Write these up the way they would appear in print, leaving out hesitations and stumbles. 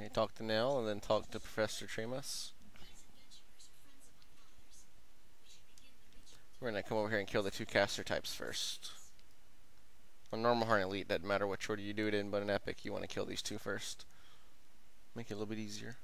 You talk to Nell and then talk to Professor Tremas. We're gonna come over here and kill the two caster types first. On normal, hard, and elite, doesn't matter which order you do it in, but in epic, you want to kill these two first. Make it a little bit easier.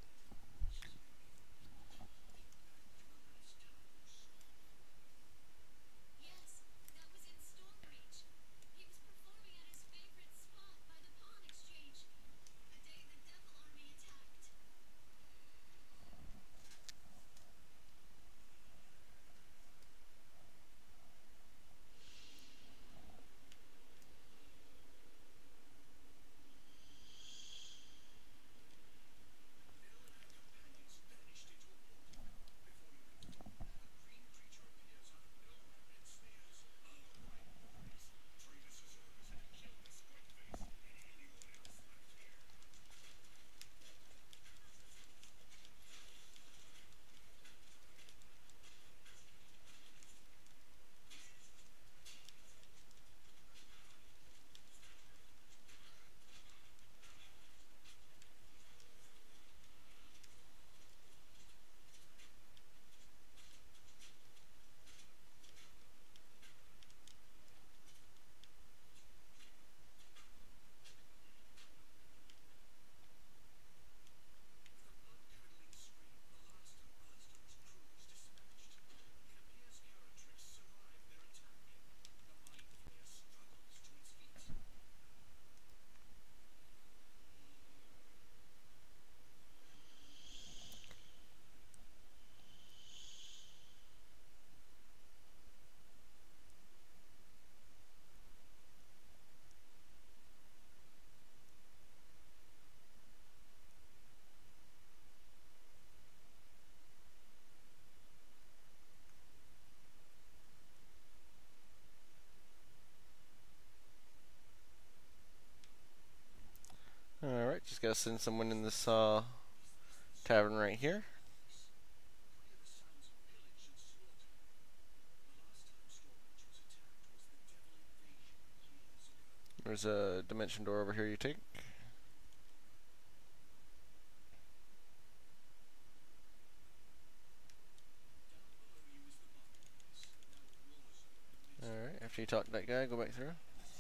Alright, just gotta send someone in this tavern right here. There's a dimension door over here you take. Alright, after you talk to that guy, go back through.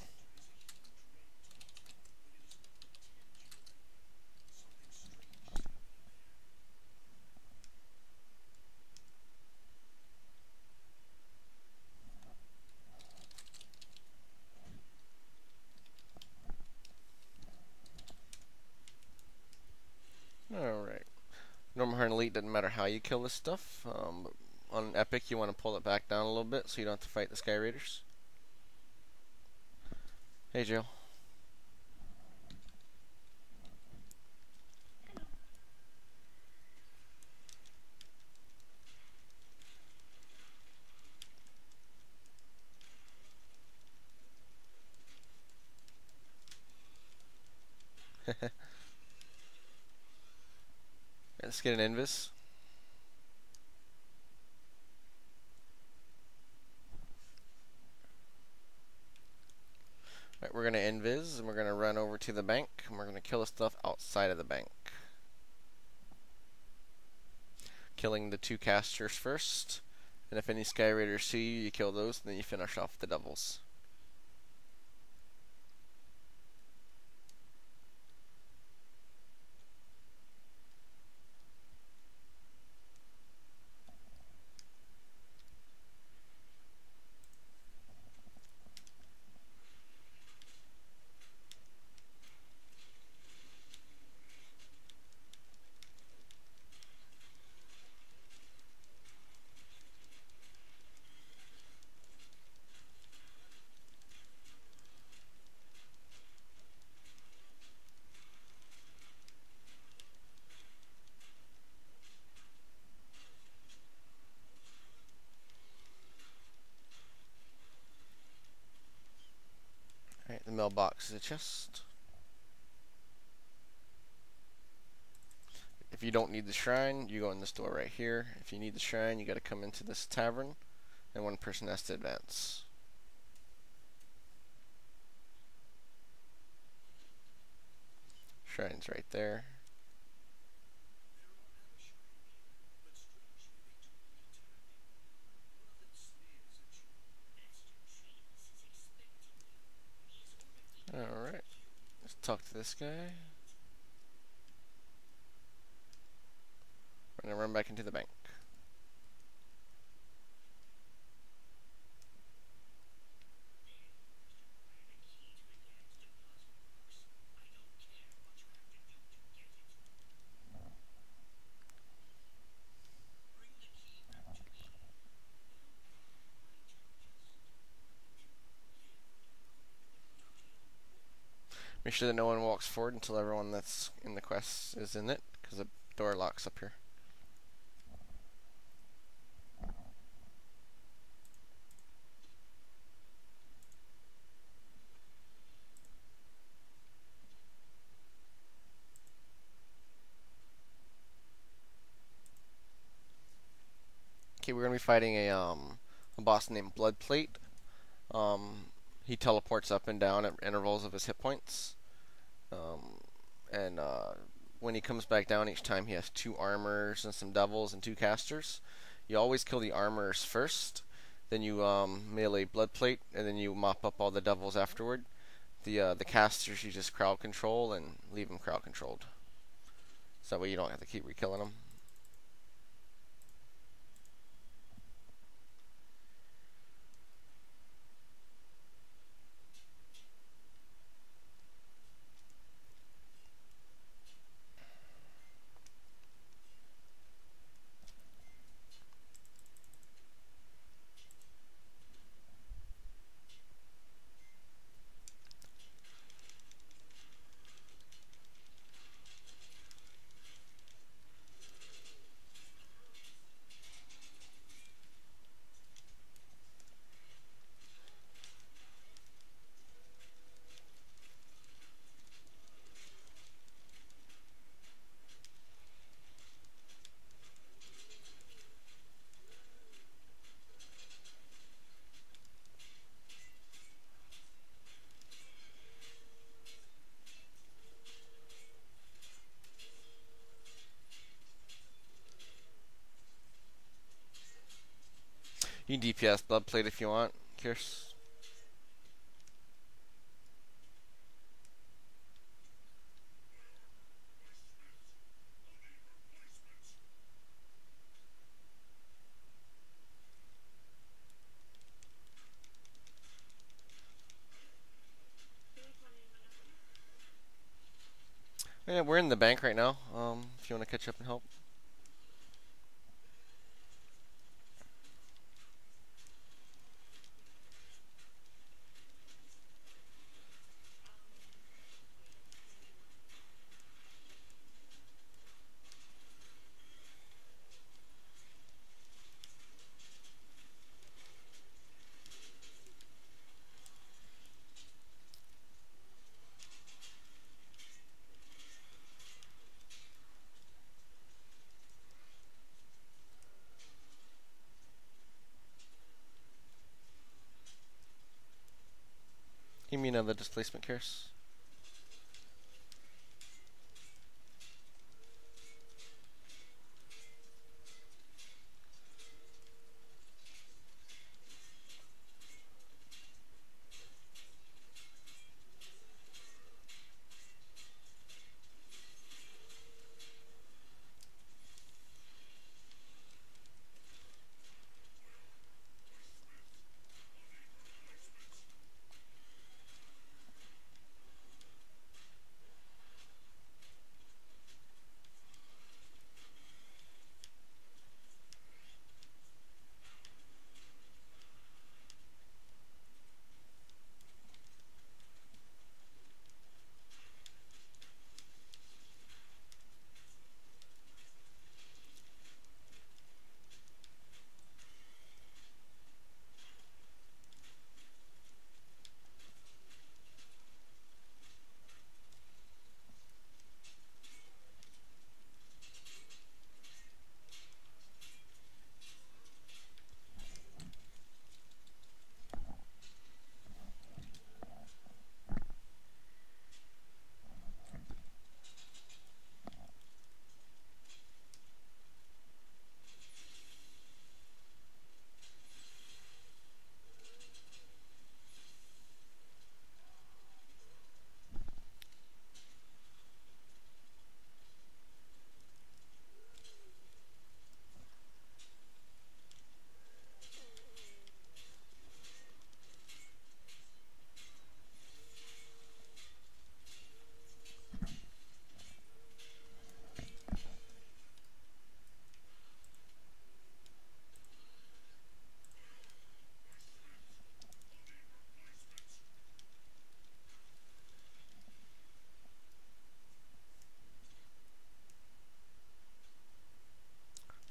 Alright. Normal, hard, and elite doesn't matter how you kill this stuff. On epic, you want to pull it back down a little bit so you don't have to fight the Sky Raiders. Hey, Jill. Let's get an invis. Right, we're gonna invis and we're gonna run over to the bank and we're gonna kill the stuff outside of the bank. Killing the two casters first, and if any Sky Raiders see you, you kill those, and then you finish off the devils. Alright, the mailbox is a chest. If you don't need the shrine, you go in this door right here. If you need the shrine, you gotta come into this tavern, and one person has to advance. Shrine's right there. Let's talk to this guy. We're gonna run back into the bank. Make sure that no one walks forward until everyone that's in the quest is in it, because the door locks up here. Okay, we're gonna be fighting a boss named Bloodplate. He teleports up and down at intervals of his hit points. And when he comes back down each time, he has 2 armors and some devils and 2 casters. You always kill the armors first, then you melee Bloodplate, and then you mop up all the devils afterward. The casters you just crowd control and leave them crowd controlled. So that way you don't have to keep re-killing them. You can DPS Bloodplate if you want, Kirst. Yeah, we're in the bank right now. If you want to catch up and help. You mean the displacement, Kirst?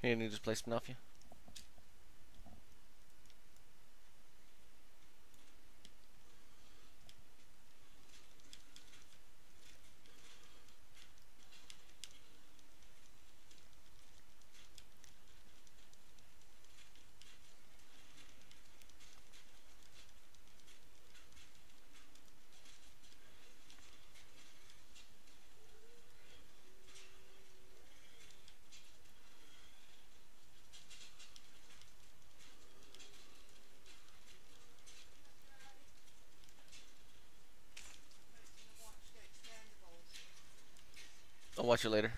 Any new displacement off you? I'll watch it later.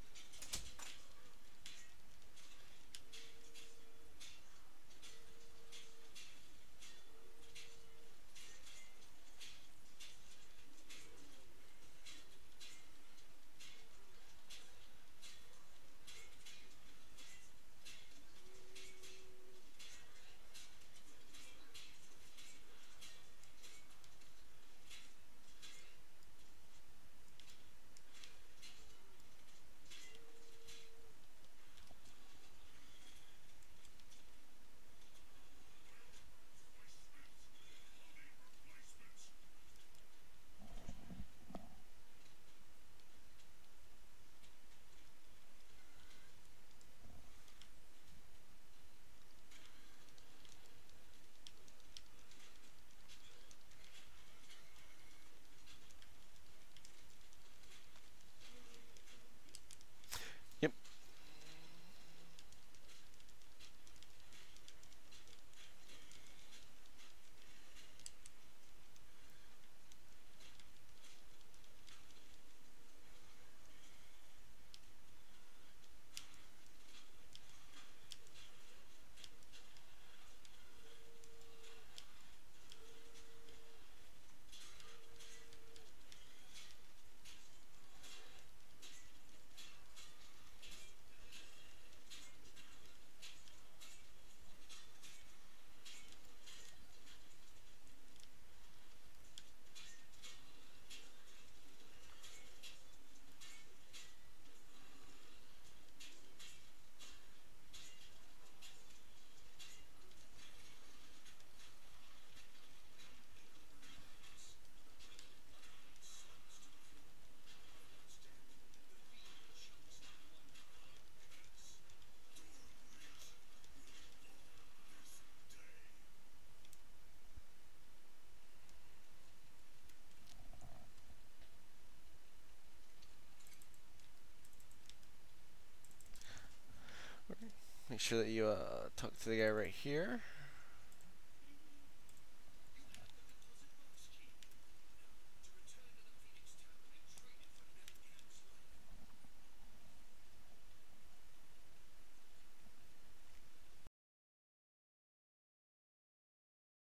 Yep. Make sure that you talk to the guy right here.